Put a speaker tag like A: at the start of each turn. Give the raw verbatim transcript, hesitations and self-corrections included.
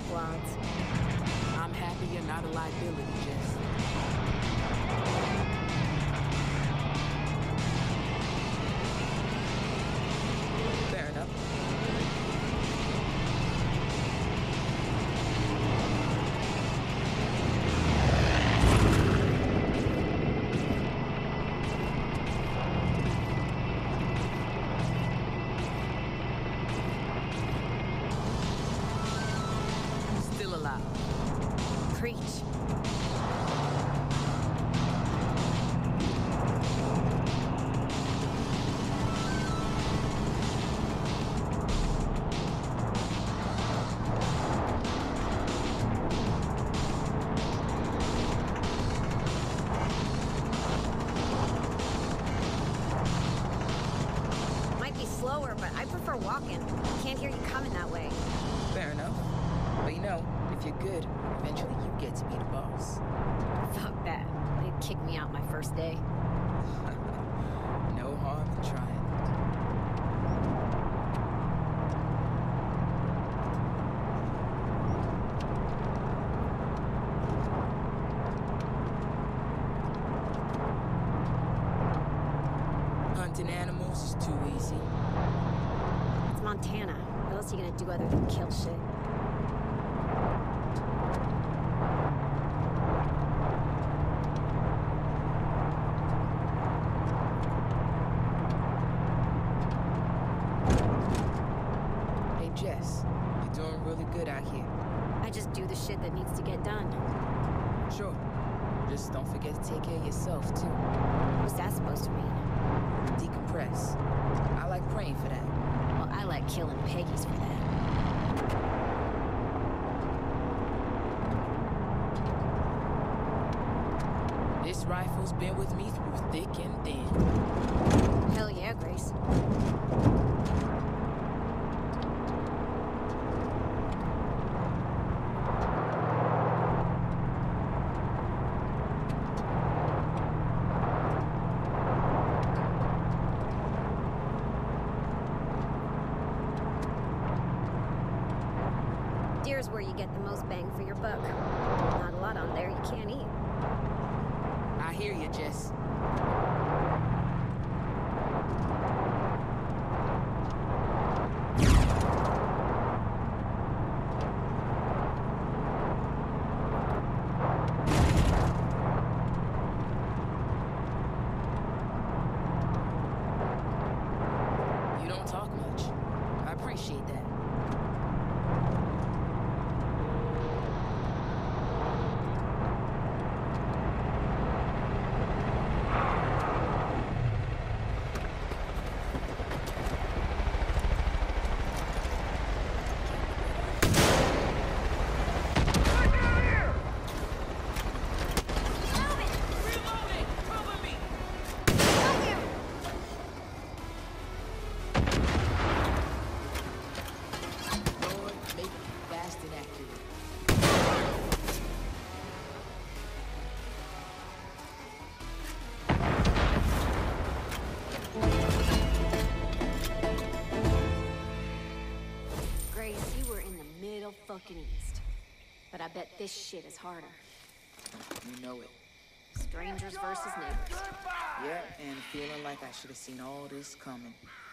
A: squads.
B: I'm happy you're not a liability, Jess. Fair enough. Still alive.
A: Preach. Might be slower, but I prefer walking. Can't hear you coming that way.
B: Fair enough. But you know, if you're good, eventually you get to be the boss.
A: Fuck that. They'd kick me out my first day.
B: No harm in trying. Hunting animals is too easy.
A: It's Montana. What else are you gonna do other than kill shit?
B: Hey, Jess, you're doing really good out here.
A: I just do the shit that needs to get done.
B: Sure. Just don't forget to take care of yourself, too.
A: What's that supposed to mean?
B: Decompress. I like praying for that.
A: Well, I like killing Peggies for that.
B: This rifle's been with me through thick and thin.
A: Hell yeah, Grace. Deer's where you get the most bang for your buck. Not a lot on there you can't eat.
B: I hear you, Jess. You don't talk much. I appreciate that. Lord, make it fast and accurate.
A: Grace, you were in the middle fucking east. But I bet this shit is harder.
B: You know it.
A: Strangers versus neighbors.
B: Yeah, and feeling like I should have seen all this coming.